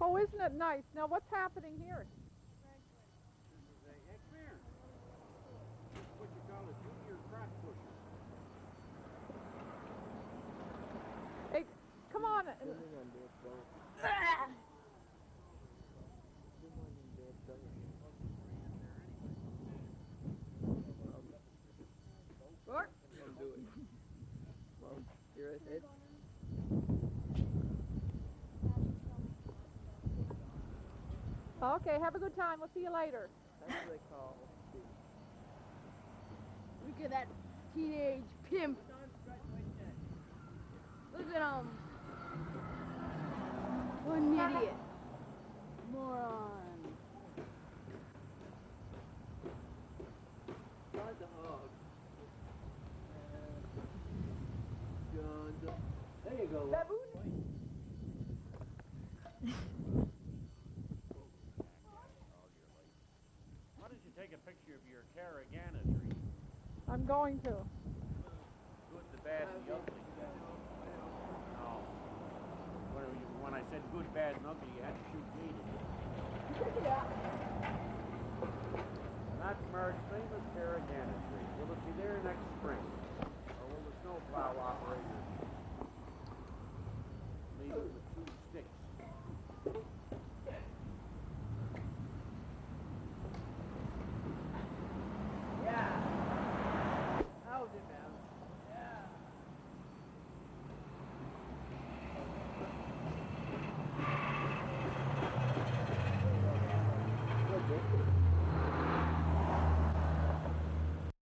Oh, isn't it nice? Now, what's happening here? Hey, come here. This is what you call a junior crop pusher. Hey, come on. Bart? Don't do it. Mom, you're at it. Okay, have a good time. We'll see you later. That's what they call. Look at that teenage pimp. Look at him. What an idiot. Moron. Not the hog. John, there you go. Why don't you take a picture of your caragana tree? I'm going to. Good, the bad, and the ugly. No. When I said good, bad, and ugly, you had to shoot me, didn't you? That's Mark's famous caragana tree. Will it be there